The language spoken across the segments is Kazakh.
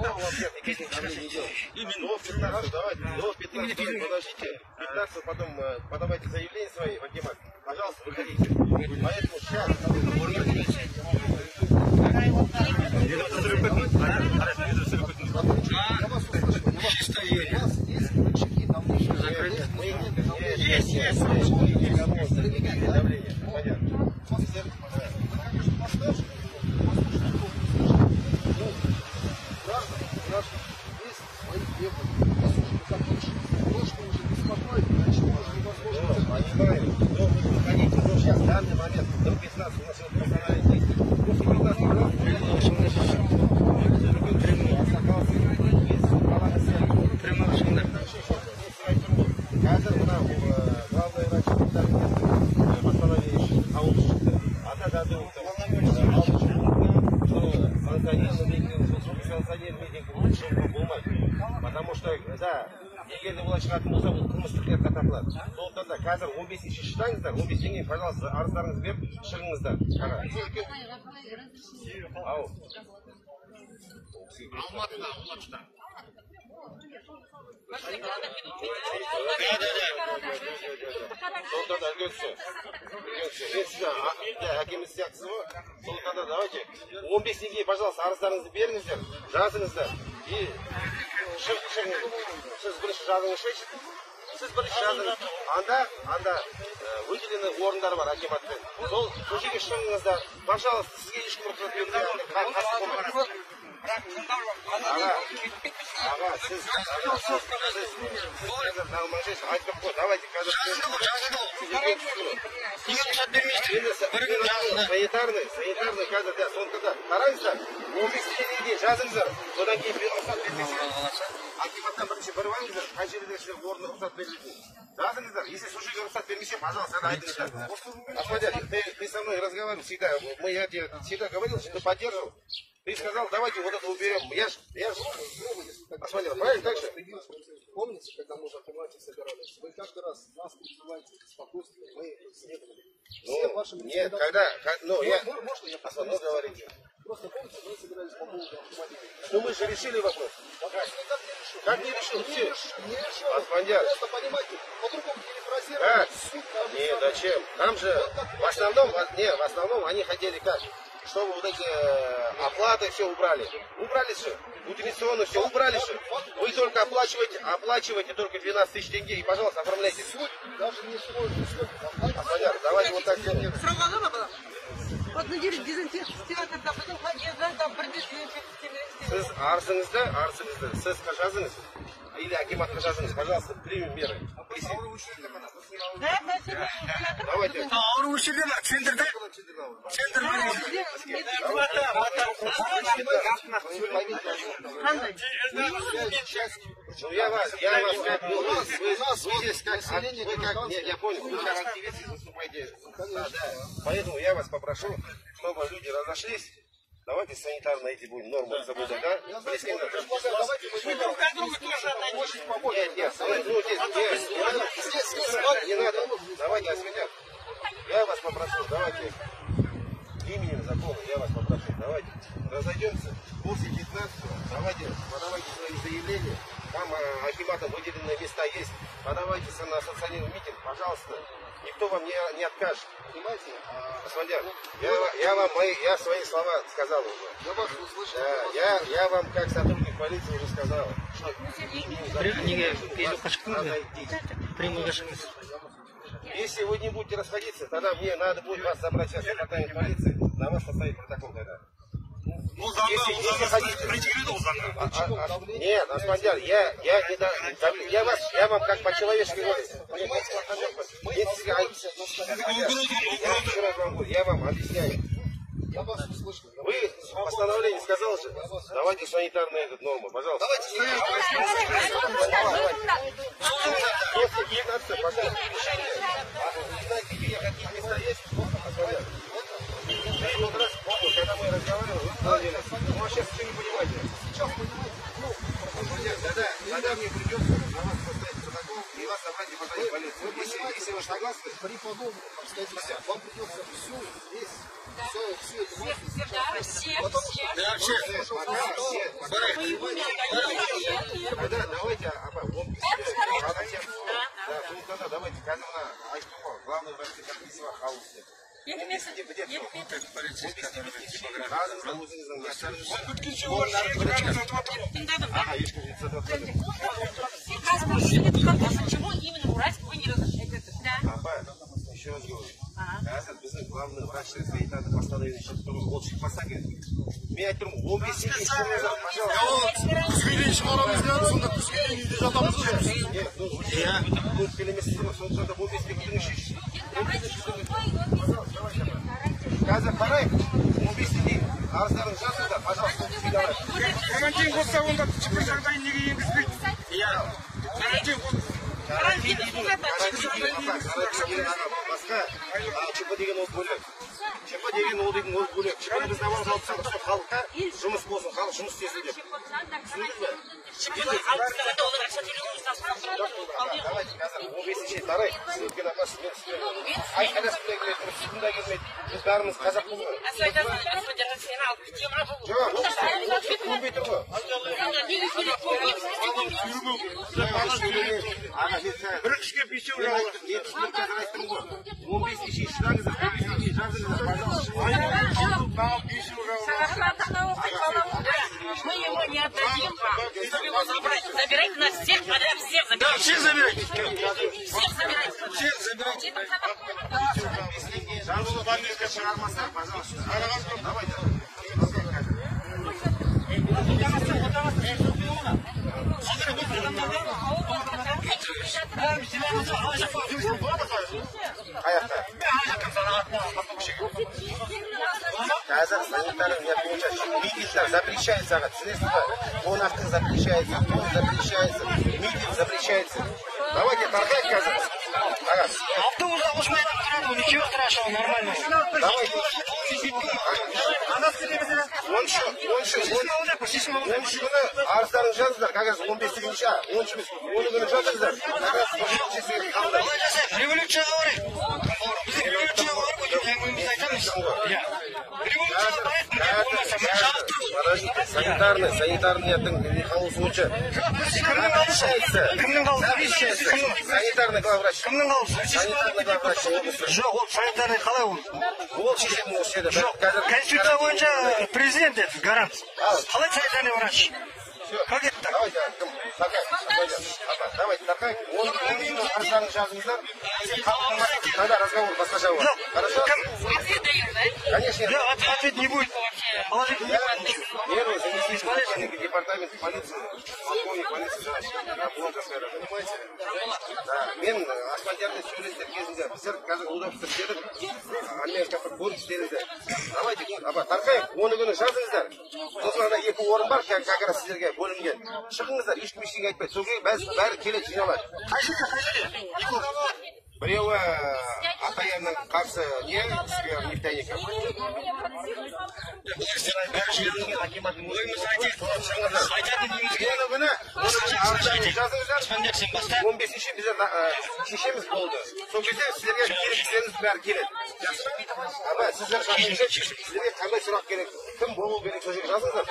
До 15, давайте, до 15, подождите. 15 потом подавайте заявление свои в акимат. Пожалуйста, выходите. Поэтому сейчас... Есть. Сейчас, в данный момент, до 15 у нас персональные действия. После 15 потому что, да, егерде олай шығатын болса, бұл қылмыстық деп қатапылады. Сондықтан да қазір 15 шыдаңыздар, 15 теңге, пожалуйста, арыздарыңызды беріп шығыңыздар. Ау. Алматыда. Сондықтан да үлгенсі. Мен сізді әкеміз сияқтысыз ғой. Сондықтан да давайте 15 теңге, пожалуйста, арыздарыңызды беріңіздер, жазыңыздар. И шығыңыз. Сіз бірінші жазыңыз. Сіз бірінші жазыңыз. Анда выделенный орындар бар акиматтың. Сол көшеге шығыңыздар. Пожалуйста, сізге ешкім рұқсат бермейді. Аға, сіз айтып қой, давайте қазір санитарный қазір, да, сондықтан да қараңыздар, 15 теңгеге жазыңыздар, содан кейін рұқсат бермесеңіз, акиматтан бірінші бір алыңыздар, қай жерде сіздер орны рұқсат берілетін. Жазыңыздар, если сол жерге рұқсат бермесе, пожалуйста, айтыңыздар. Господин, ты со мной разговаривал всегда, я тебе всегда говорил, что ты поддерживал. Ты сказал, давайте вот это уберем. Я ж посмотрел, правильно так же? Помните, когда мы в акимате собирались? Вы каждый раз нас призываете к спокойствию, мы следовали. Нет, можно я посмотрю говорить? Просто помните, мы собирались по поводу акимата. Ну мы же решили вопрос. Как не решил? Не решил. Просто понимаете, по-другому перефразировать. Нет, зачем? Там же в основном они хотели как? Чтобы вот эти оплаты все убрали. Убрали же. Утилизационно все убрали же. Вы только оплачиваете только 12 тысяч тенге и, пожалуйста, оформляйте. Даже не стоит. Понятно, давайте вот так сделаем. Вот неделю дезинфекция, когда потом Сіз арзыңызды, сіз жазыңыз. Или акиматқа жазыңыз, пожалуйста, примем меры. Давайте. Ауру учили на центрде. Ну я вас как вы здесь как я понял, вы как активисты выступаете. Поэтому я вас попрошу, чтобы люди разошлись. Давайте санитарно эти будем нормы соблюдать, да? Не надо. Давайте осветят. Я вас попрошу, давайте именем закона, я вас попрошу, давайте разойдемся после 15-го, давайте подавайте свои заявления. Там акиматом выделенные места есть. Подавайтесь на социальный митинг, пожалуйста. Никто вам не откажет. Понимаете? Господи, я свои слова сказал уже. Я вас услышал. Я вам как сотрудник полиции уже сказал. Если вы не будете расходиться, тогда мне надо будет вас забрать сейчас в департамент полиции, на вас составить протокол тогда. Если хотите... Нет, господин, я вам как по-человечески говорю. Я вам объясняю. Вы постановление сказали же, давайте санитарные нормы, пожалуйста. После 15, пожалуйста, знаете, какие места есть? Я тот раз помню, когда мы разговаривали, вы говорили, ну а сейчас ничего не понимаете. Сейчас понимаете. Тогда мне придется на вас поставить протокол и вас собрать и поставить в полицию. Если вы согласны, при подобных обстоятельствах вам придется все здесь Давайте, давайте, главный врач комиссия халусы. Почему именно Уральск вы не разрешаете? Еще раз говорю. Біздің главный врач санитарный постановление ол шықпаса керек. Мен айтып тұрмын, 15 теңге ішкеніңіздер, пожалуйста. Күзге дейін шығарамыз деді, сонда күзге дейін үйде жатамыз ғой. Көп келемесіз ғой, сондықтан да 15 теңгені шешіп. Қазір қарайық, 15 теңге арыздарыңыз жазыңыздар, пожалуйста. Карантин болса, онда шипа жағдайын неге енгізбейді? Иә. Карантин болса. Басқа ЧП деген ол бөлек. ЧП деген ол деген ол бөлек. ЧП-ні біз аман қалып сақтап халыққа жұмыс болсын, халық жұмыс істесін деп. Түсіндіңіз бе? Давайте қазір 15-ші тарайық. Сіз өткен апа сізбен айқайласып та келеді, сіздің де келмейді. Біз бәріміз қазақ болу керек. Жоқ, ол көрмей тұр ғой. Бір кішке бесеу жауы. 15-ші шыдаңыздар, 15-ші жазыңыздар, пожалуйста. Мы его не отдадим вам. Чтобы его забрать, забирайте нас всех подряд, всех забирайте. Всех забирайте. Всех забирайте. Всех забирайте. Жазуы баннерге шығармаса, пожалуйста. Давайте. Аяқта. Қазір санитарный не бойынша митингтер запрещается, түсінесіз бе? Конавтың запрещается, той запрещается, митинг запрещается. Давайте тарқайық қазір. Автобус алушмайды тұрады, ничего страшного, нормально. Давайте. Оныншы күні арыздарыңыз жазыңыздар, қазір 15-ші, 10-ші күні жазыңыздар. Революцияға барайық. Біз революцияға барып өтеміз айтамыз. Санитарныйдың қалуысынша. Кімнің қалуысы? Санитарный главврач. Кімнің қалуысы? Санитарный главврач. Жоқ, ол санитарный қалай ол? Ол шешетін осы еді. Жоқ, конституция бойынша президент еді, гарант. Қалай санитарный врач? Как это так? Давайте, тарқайық. Арыздарыңыз жазыңыздар. Тогда разговор басқаша болады. Хорошо? Конечно. Да, ответ не будет. Положительный. Первый заместитель департамента полиции, полковник полиции, Блонковская, понимаете? Да, мен асфальтярный сөйлестер кезінде біздер қазір удобство беріп, армянский көлік істеріңіздер. Давайте, тарқайық, 10 күні жазыңыздар. Сосын ана 2 орын бар, как раз сіздерге бөлінген. Шығыңыздар, ешкім ештеңе айтпайды. Содан бәрі келеді жиналады. Біреуі Атаянның қарсы не? Нефтяник. Жазыңыздар, 15-ші біздер шешеміз болды. Сол кезде сіздерге керектіктеріңіз бәрі келеді. Сіздер жазыңыздар, сіздерге қандай сұрақ керек, кім болу керек, сол жерге жазыңыздар.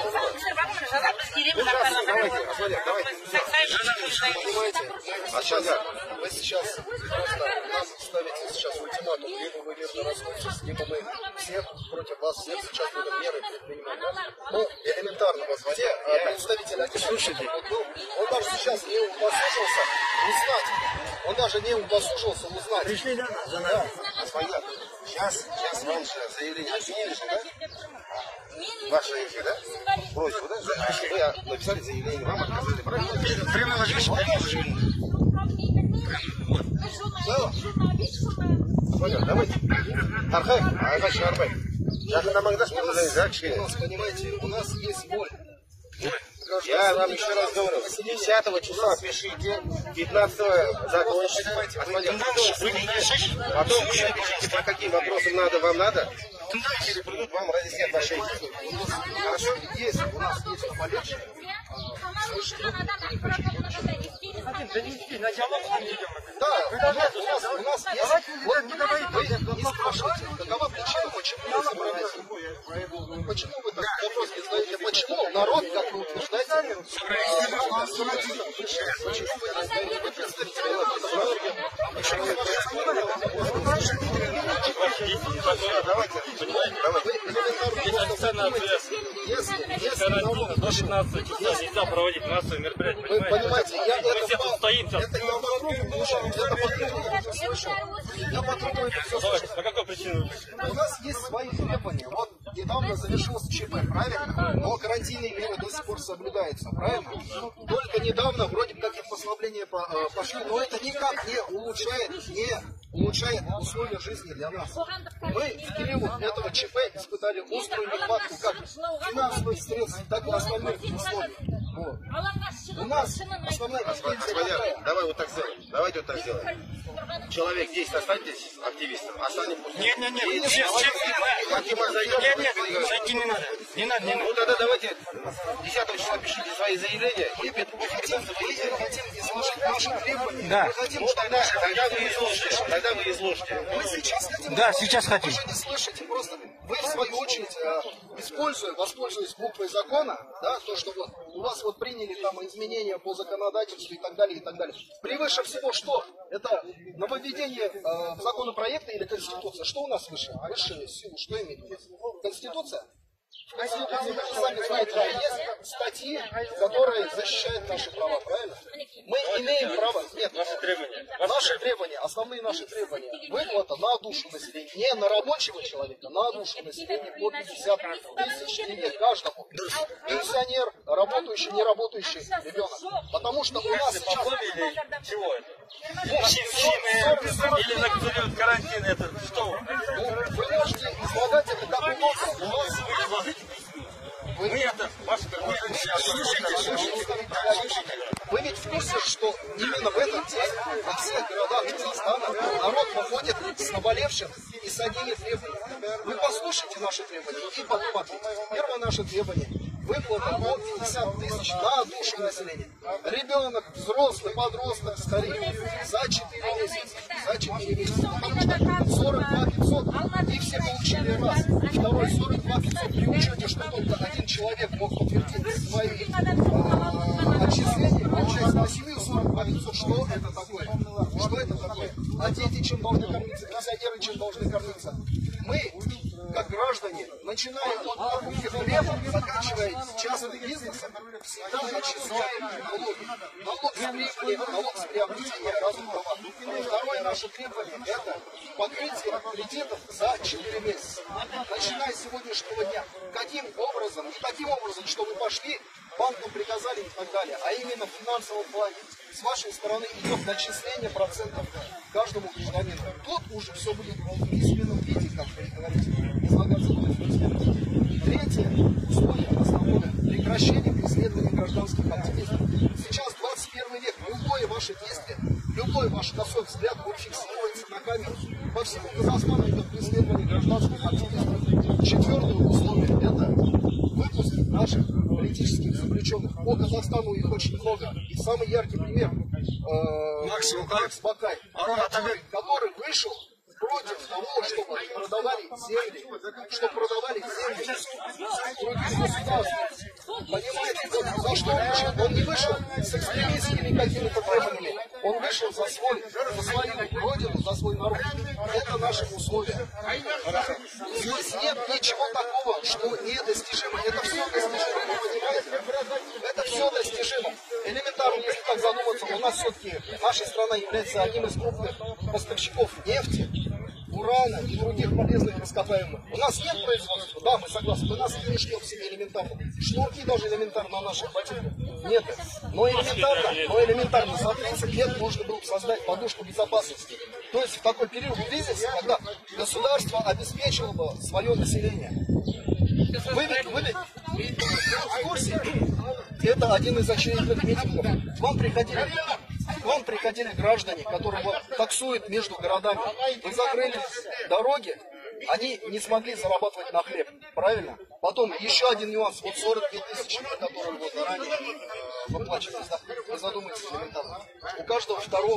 Вы сейчас нам ставите сейчас ультиматум, либо вы мирно расходитесь, либо мы всех против вас всех сейчас будем меры предпринимать. Ну, элементарно позвони, представитель слушайте, он даже сейчас не удосужился узнать. Он даже не удосужился узнать. Пришли за нами. Сейчас вам заявление отменили, да? Ваше имя, да? Просьбу, да? Вы написали заявление, вам отказали, правильно? Прямо возьмешь, Давайте. Тарқайық, айға шығармайық. Жақындамаңыздар, да, кішкене. Понимаете, у нас есть боль. Я вам еще раз говорю, 10 числа пишите, 15 закончите, потом пишите, по каким вопросам надо, вам надо, или придут вам разъяснять ваши. Хорошо, есть, у нас есть болельщики, На диалог с ним идем. Да, у нас есть... Вот, вы не спрашиваете, какова причина, почему вы собрались? Почему вы так вопрос не задаете? Почему народ, как вы утверждаете, вы представители карантина до 15 числа нельзя проводить массовые мероприятия. Вы понимаете, я все тут стоим сейчас. Я потребую все слышать. По какой причине вы пришли? У нас есть свои требования. Вот недавно завершилось ЧП, правильно? Но карантинные меры до сих пор соблюдаются, правильно? Только недавно вроде как их послабления пошли, но это никак не улучшает условия жизни для нас. Мы в период этого ЧП испытали острую нехватку как финансовых средств, так и остальных условий. Вот. У нас основная Господа, давай вот так сделаем. Давайте вот так сделаем. Человек 10 останетесь активистом, остальные пусть... Нет, зайти не надо. Не надо. Ну тогда давайте 10 числа пишите свои заявления и мы хотим изложить наши требования. Да. Мы хотим, чтобы наши... Тогда вы изложите. Мы сейчас хотим... Да, сейчас хотим. Вы же не слышите, просто вы в свою очередь, воспользуясь буквой закона, да, то, что вот у вас вот приняли там изменения по законодательству и так далее, и так далее. Превыше всего что? Это нововведение в законопроекта или Конституция? Что у нас выше? Высшую силу, что имеет? Конституция? В Конституции, вы же сами знаете, есть статьи, которые защищают наши права, правильно? Мы имеем право, нет, наши требования, основные наши требования. Выплата на душу населения, не на рабочего человека, на душу населения по 50 тысяч тенге каждому. Пенсионер, работающий, не работающий ребенок. Потому что у нас сейчас... Чего это? Или на период карантина это что? Вы можете излагать это как угодно. Вы ведь в курсе, что именно в этот день во всех городах Казахстана народ выходит с наболевшим и с одними требованиями. Вы послушайте наши требования и потом ответите. Первое наше требование. Выплата по 50 тысяч на душу населения. Ребенок, взрослый, подросток, старик за 4 месяца. За 4 месяца. Потому что 42 500 и все получили раз. Второй 42 500 при учете, что только один человек мог подтвердить свои отчисления. Получается на семью 42 500. Что это такое? Что это такое? А дети чем должны кормиться? Пенсионеры чем должны кормиться? Мы, как граждане, начиная от покупки хлеба, заканчивая частным бизнесом, всегда начисляем налоги. Налог с прибыли, налог с приобретения разных прав. Второе наше требование – это покрытие кредитов за 4 месяца. Начиная с сегодняшнего дня. Каким образом? Не таким образом, что вы пошли, банкам приказали и так далее, а именно в финансовом плане. С вашей стороны идет начисление процентов каждому гражданину. Тут уже все будет в письменном виде, как вы говорите, излагаться будет в письменном виде. Третье условие основное – прекращение преследования гражданских активистов. Сейчас 21 век, любое ваше действие, любой ваш косой взгляд будет фиксироваться на камеру. По всему Казахстану идет преследование гражданских активистов. Четвертое условие – это выпуск наших политических заключенных. По Казахстану их очень много. И самый яркий пример Макс Бакай, который вышел против того, чтобы продавали земли, против государства. Понимаете, за что он вышел? Он не вышел с экстремистскими какими-то требованиями. Он вышел за свою родину, за свой народ. Это наши условия. Здесь нет ничего такого, что недостижимо. Это все достижимо, понимаете? Это все достижимо. Элементарно, если так задуматься, у нас все-таки наша страна является одним из крупных поставщиков нефти, урана и других полезных ископаемых. У нас нет производства, да, мы согласны, мы нас не шьем себе элементарно. Шнурки даже элементарно на наших ботинках нет. Но элементарно за 30 лет можно было создать подушку безопасности. То есть в такой период кризиса, когда государство обеспечило бы свое население. Вы ведь в курсе, это один из очередных митингов. К вам приходили граждане, которые таксуют между городами. Вы закрыли дороги, они не смогли зарабатывать на хлеб, правильно? Потом еще один нюанс, вот 42 тысячи, которые вот заранее выплачивались, да? Вы задумайтесь элементарно. У каждого второго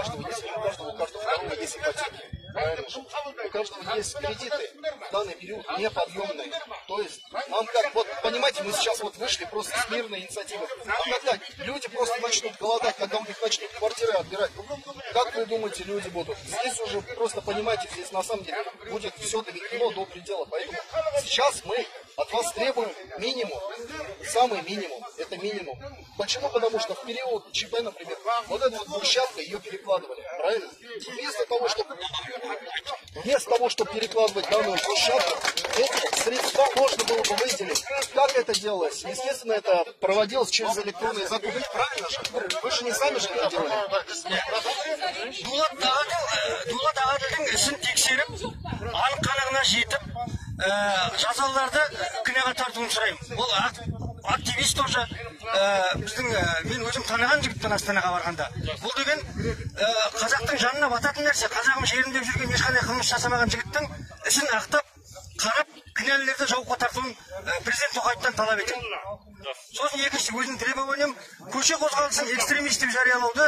есть ипотеки. Правильно? У каждого есть кредиты в данный период неподъемные. То есть нам как, вот понимаете, мы сейчас вот вышли просто с мирной инициативой. А когда люди просто начнут голодать, когда у них начнут квартиры отбирать, как вы думаете, люди будут? Здесь уже просто понимаете, здесь на самом деле будет все доведено до предела. Поэтому сейчас мы от вас требуем минимум, самый минимум, это минимум. Почему? Потому что в период ЧП, например, вот эта вот брусчатка, ее перекладывали, правильно? Вместо того, чтобы перекладывать данную брусчатку, эти средства можно было бы выделить. Как это делалось? Естественно, это проводилось через электронные закупки, правильно же? Вы же не сами же это делали. Дулат ағадың ісін тексеріп, анық қанығына жетіп, жазаларды кінәға тартуын сұраймын. Ол активист тоже мен өзім таныған жігіттен Астанаға барғанда. Бұл деген қазақтың жанына бататын нәрсе. Қазағым жерім деп жүрген ешқандай қылмыс жасамаған жігіттің ісін ақтап, қарап, кінәлілерді жауапқа тартуын президент Тоқаевтан талап етемін. Сосын екінші өзінің требованием көше қозғалысын экстремист деп жариялауды,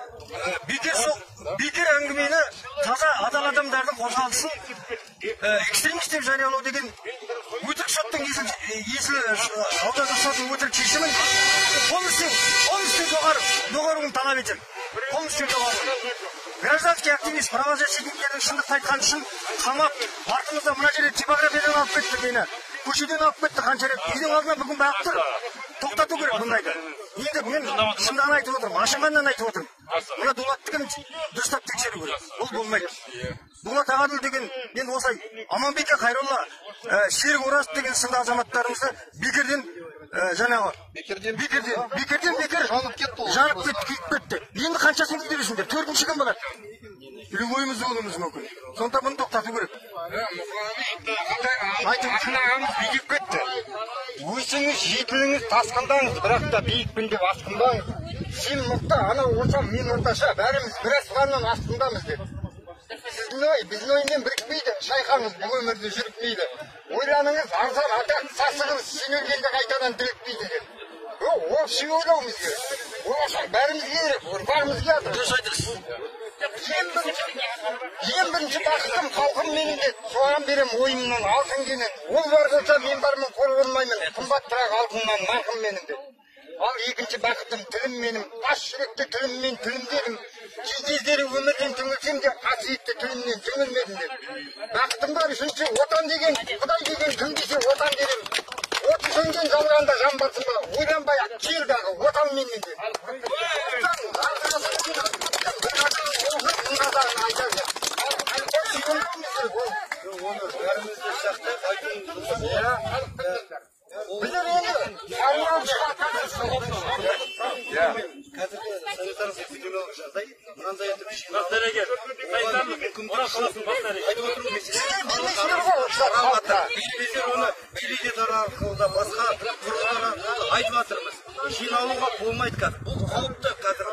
бекер әңгімені таза адал адамдардың қозғалысын экстремист деп жариялау деген өтірік соттың есіл аудандық соттың өтірік шешімін полностью доғаруын талап етемін. Полностью доғару. Гражданский активист, правозащитниктердің шындықты айтқан үшін қамап, артымызда мына жерде типографиядан алып кетті мені. Көшеден алып кетті қанша рет. Үйдің алдына бүгін бағып тұр. Тоқтату керек бұндайды. Енді мен шындығын айтып отырмын, ашынғаннан айтып отырмын. Мына Дулаттікін дұрыстап тексеру керек. Ол болмайды. Дулат Ағаділ деген, мен осылай Аманбеке Қайролла, Серік Ораз деген сынды азаматтарымызды бекерден жаңағы бекер жанып кетті. Енді қаншасын кетересіңдер? 4-ші кім болады? Любойымыз болуымыз мүмкін. Сонда бұны тоқтату керек. Айтып биік кетті. Өсіңіз, жетіліңіз тасқындаңыз, бірақ та биікпін деп асқындаңыз. Сен мықты, ана орсам, мен орташа, бәріміз бір асқаннан астындамыз деп. Біздің оймен бірікпейді, шайқаңыз бұл өмірде жүрікмейді. Ойланыңыз, арзан атақ, сасығыз, сен өлгенде қайтадан ділікпейді деп. Общий ойлауымыз керек. Олашақ бәрімізге керек, барымызге атыр. Ең бірінші бақытым халқым менің де соған берем ойымнан алтын кенен. Ол бар болса мен бармын, қор болмаймын, қымбаттырақ алтыннан марқым менің де. Ал екінші бақытым тілім менің, аш жүректі тіліммен тілімдедім. Кездері өмірден түңілсем де қасиетті тілімнен түңілмедім деп. Бақытым бар үшінші отан деген, Құдай деген кім десе отан дерем. Оты сөнген жалғанда жан басым ба, ойланбай кел дағы отан менен де. Біздер енді арман санитарлық эпидемиологиялық жағдай мынандай етіп Дәрігер, санитарлық Орал қаласының бас дәрігері. Біздер оны теледидар арқылы да басқа құрылғылар арқылы айтып жатырмыз. Жиналуға болмайды қазір. Бұл қауіпті қазір.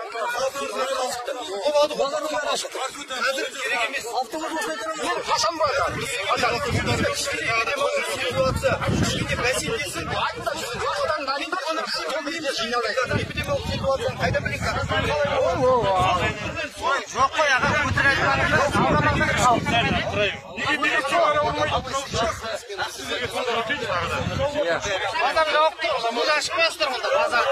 Қазір керек емес. мен қашан бар я? Кішкене бәсекесін эпидемиологиялық ситуацияны қайда білейік? Жоқ қой, аға, Адам жауап дейді, бұл ашпастыр мұнда базар.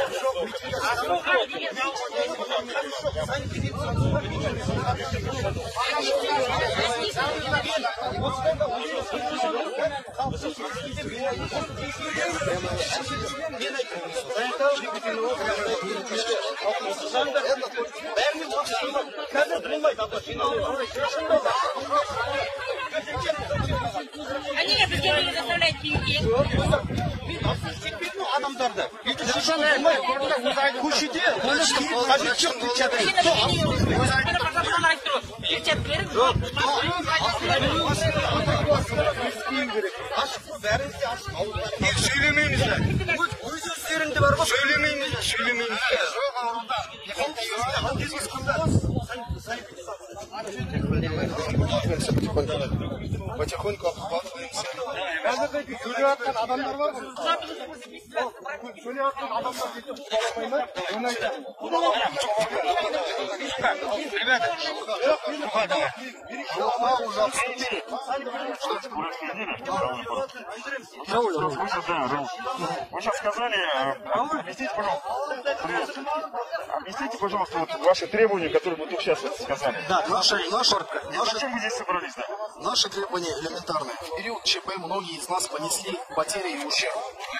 Они не заставляют деньги. Адамдарды. Көшеде қажет жоқ сөйлемейміз. Өз өздерінде бар ғой, сөйлемейміз. обхватываемся потихоньку. Потихоньку обхватываемся. Вы сейчас сказали, объясните, пожалуйста, вот ваши требования, которые вы только сейчас сказали. Да, наши Зачем вы здесь собрались, да? Наши требования элементарные. В период ЧП многие из нас понесли потери и ущерб.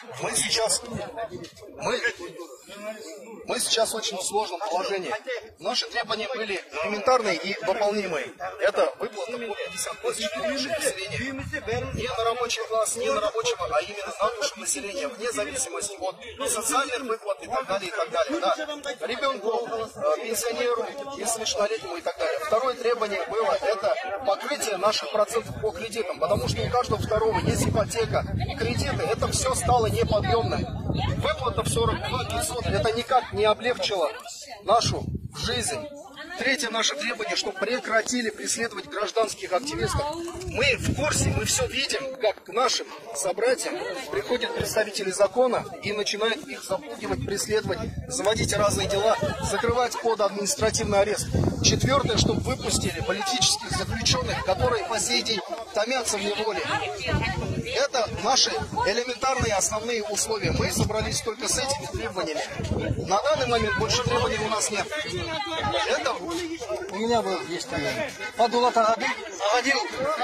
Мы сейчас в очень сложном положении. Наши требования были элементарные и выполнимые. Это выплата по 50 тысяч населения. Не на рабочий класс, не на рабочего, а именно на душу населения, вне зависимости от социальных выплат и так далее, и так далее. Да. Ребенку, пенсионеру, несовершеннолетнему и так далее. Второе требование было это покрытие наших процентов по кредитам, потому что у каждого второго есть ипотека, кредиты, это все стало неподъемным. Выплата в 42 500 это никак не облегчило нашу жизнь. Третье наше требование, чтобы прекратили преследовать гражданских активистов. Мы в курсе, мы все видим, как к нашим собратьям приходят представители закона и начинают их запугивать, преследовать, заводить разные дела, закрывать под административный арест. Четвертое, чтобы выпустили политических заключенных, которые по сей день томятся в неволе. Это наши элементарные основные условия. Мы собрались только с этими требованиями. На данный момент больше требований у нас нет. Это У меня был есть по Дулат Агадил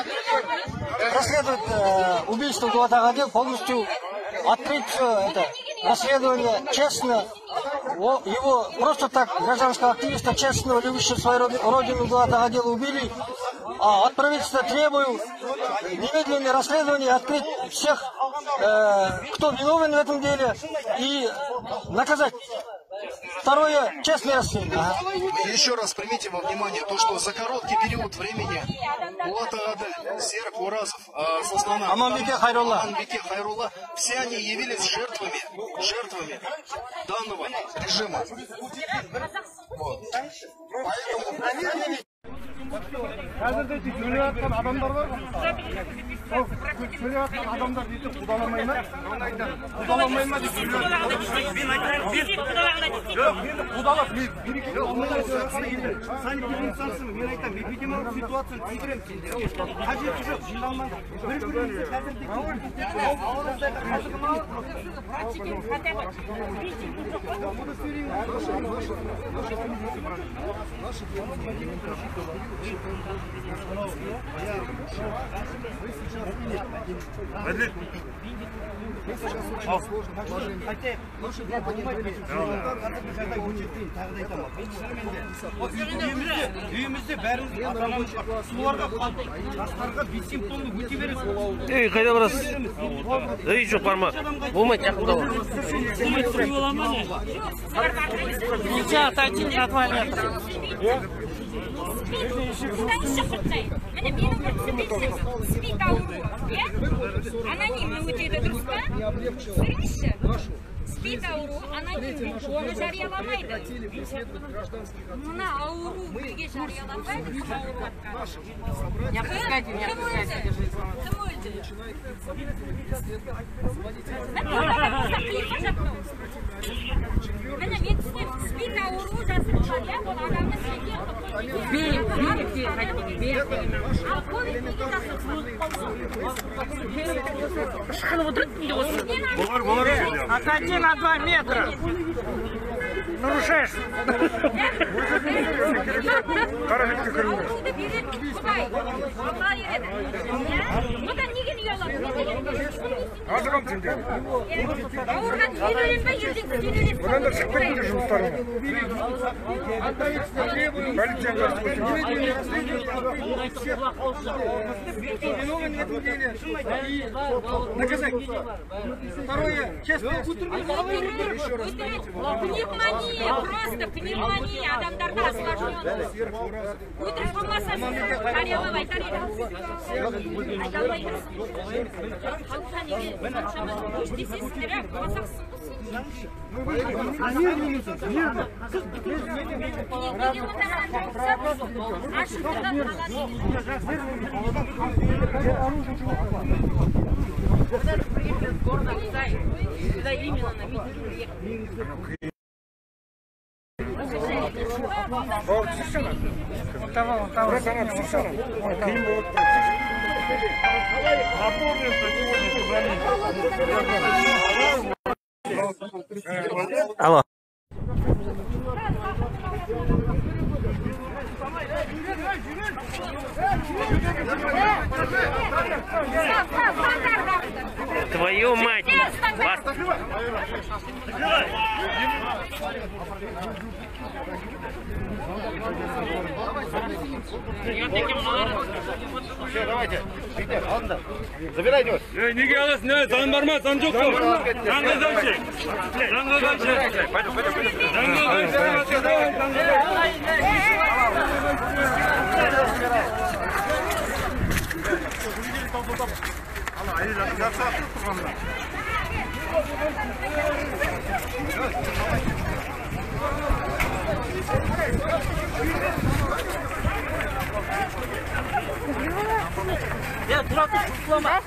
расследует убийство Дулат Агадил, полностью открыть все это расследование честно. Его просто так гражданского активиста, честного, любящего свою родину Дулат Агадила убили. А от правительства требую немедленное расследование, открыть всех, кто виновен в этом деле, и наказать. Второе, честное расследование. Еще раз примите во внимание то, что за короткий период времени Дулат Агадил, Серік Уразов, Сослана, Аманбеке Хайрулла, все они явились жертвами данного режима. Вот. Поэтому... Қазірде сөйлеватқан адамдар бар ғой. Сөйлеватқан адамдар дейді құдаламай ма? Құдаламай ма дейді. Жоқ, енді құдалап береке алмай санитарлық салсын. Мен айтамын, эпидемиологиялық ситуацияны түсіндірем сендерге. Қажеті жоқ, жиналмаңдар. Бір-біріңізді үйімізде бәріміз соларға жастарға бессимптомды өте бересіз. Ей, қайда барасыз? Ей, жоқ барма. Болмайды, жақында бол. Болмайды, тұрып бола ма не? Нельзя отойти на 2 метра. Анонимно өтеді, дұрыс па? Көріңізші? Спит ауру, анонимно, оны жарияламайды. Мына ауру бізге жарияламайды, кім ауру атқан? Не опускайте, не опускайте. Кім өлді? Міне, мен түсінем, спит ауру жазылған, ол адамны сенде ал ковид неге Шықылып отырды не осы? Болар. Отойди на 2 метра. Нарушаешь. ауруды береді, құдай, алла ереді. Одан неге ұялады? Азырам сендер. Ауырған жіберен ба, ертең жібересіз? Бұдан да шықпай келе жұмыстарыңа. Полицияға Наказать. Второе, честное. Пневмония, просто пневмония, адамдарда осложненность. Өтірік болмаса жариялап айтар еді. Айта алмай тұрсың. Халыққа неге соншама өштесесіңдер, болмасақ Куда именно на митинг приехали? Алло. Твою мать! Все, давайте. Забирайте вас. Неге аласың? Не, заң бар ма? Заң жоқ қой. Заңға қайшы. Заңға қайшы. Я дурак, сломай.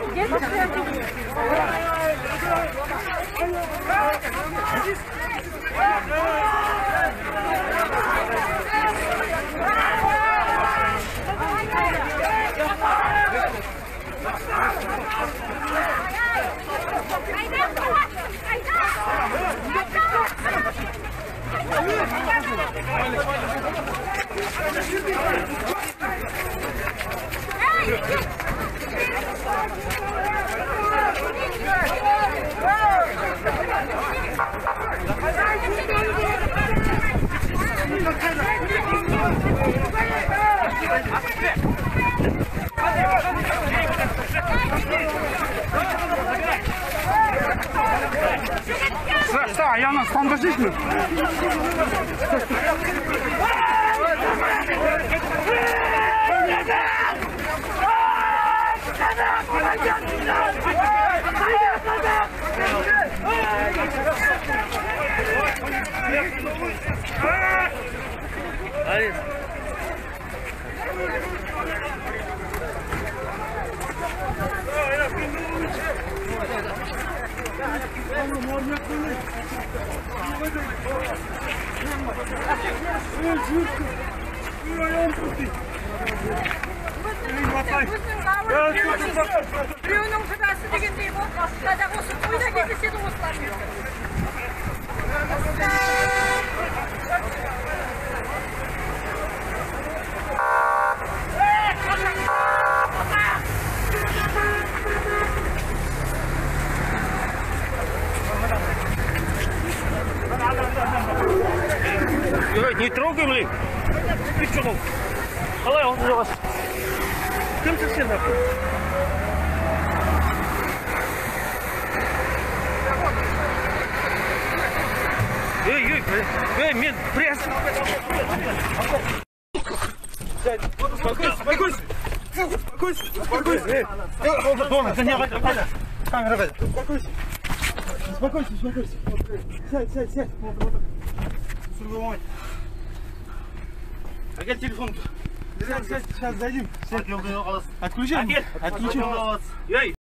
Ayağına sandıracak mı? Hadi. Біреуінің шыдасы дегендей болып, қасында осы тойда кездеседі осылармен. Не трогай, блин. Ты что там? Давай, он за вас. Кем совсем нахуй? Эй, мен, пресс! Успокойся! Камера, успокойся! Успокойся! Сядь! Опять телефон. Сейчас зайдем. Отключим.